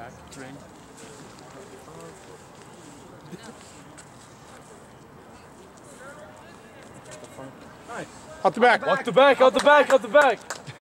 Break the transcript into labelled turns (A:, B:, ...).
A: back ring.
B: Nice.
A: Out the back.
C: Out the back, out the back, out the back.